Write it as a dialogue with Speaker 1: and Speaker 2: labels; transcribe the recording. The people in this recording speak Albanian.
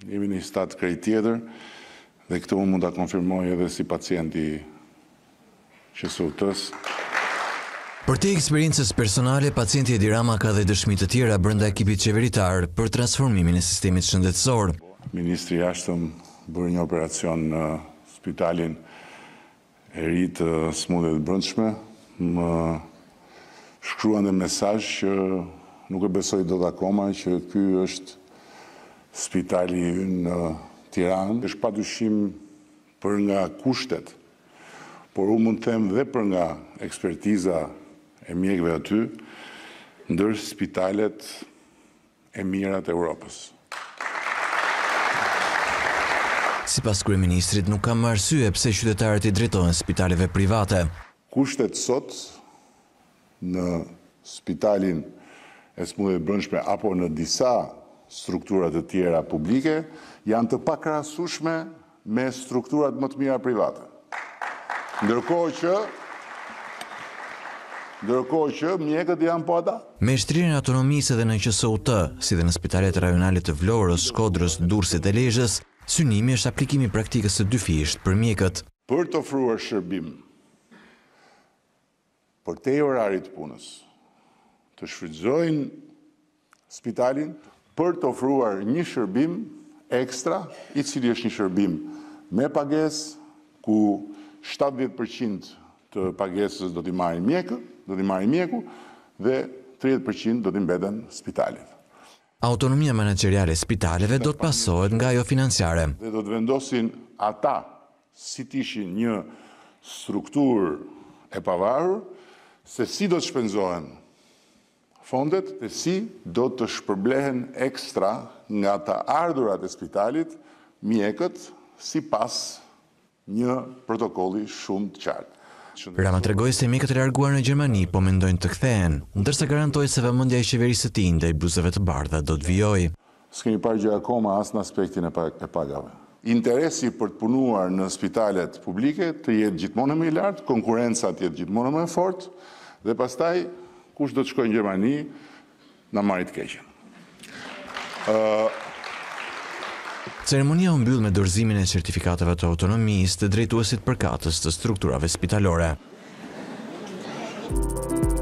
Speaker 1: Jemi një stat krejt tjetër dhe këtë unë mund ta konfirmoj edhe si pacienti QSUT-s.
Speaker 2: Për te eksperiencës personale, pacienti Edi Rama ka dhe dëshmi të tjera brenda ekipit qeveritar për transformimin e sistemit shëndetësor.
Speaker 1: Ministri i Jashtëm bëri një operacion në spitalin e ri të smundjeve të brendshme. Më shkruan dhe mesazh që nuk e besoj dot akoma që ky është spitali ynë në Tiranë. Është padyshim për nga kushtet, por unë mund të them dhe për nga ekspertiza e mjekëve aty, ndër spitalet e mira të Europës.
Speaker 2: Sipas kryeministrit, nuk ka më arsye pse qytetarët i drejtohen spitaleve private.
Speaker 1: Kushtet sot në spitalin e smundjeve të brendshme apo në disa strukturat të tjera publike janë të pakrahasueshme me strukturat më të mira private. Ndërkohë që mjekët janë po ata.
Speaker 2: Me shtrirjen e autonomisë edhe në QSUT, si dhe në spitalet rajonale të Vlorës, Shkodrës, Durrësit dhe Lezhës, synimi është aplikimi i praktikës së dyfisht për mjekët.
Speaker 1: Për të ofruar shërbim për te orarit punës, të shfrytëzojnë spitalin për të ofruar një shërbim ekstra, i cili është një shërbim me pagesë, ku 70% të pagesës do t'i marrin mjeku dhe 30% do t'i mbeten spitalit.
Speaker 2: Autonomia menaxheriale e spitaleve do të pasohet nga ajo financiare.
Speaker 1: Dhe do të vendosin ata si t'ishin një strukturë e pavarur, se si do të shpenzohen fondet dhe si do të shpërblehen ekstra nga të ardhurat e spitalit mjekët sipas një protokolli shumë të qartë.
Speaker 2: Rama tregoi se mjekët e larguar në Gjermani po mendojnë të kthehen, ndërsa garantoi se vëmendja e qeverisë së tij ndaj bluzave të bardha do të vijojë.
Speaker 1: S'kemi parë gjë akoma as në aspektin e pagave. Interesi për të punuar në spitalet publike të jetë gjithmonë më i lartë, konkurenca të jetë gjithmonë më e fortë dhe pastaj kush do të shkojë në Gjermani na marri të keqen.
Speaker 2: Ceremonia u mbyll me dorëzimin e certifikateve të autonomisë të drejtuesit përkatës të strukturave spitalore.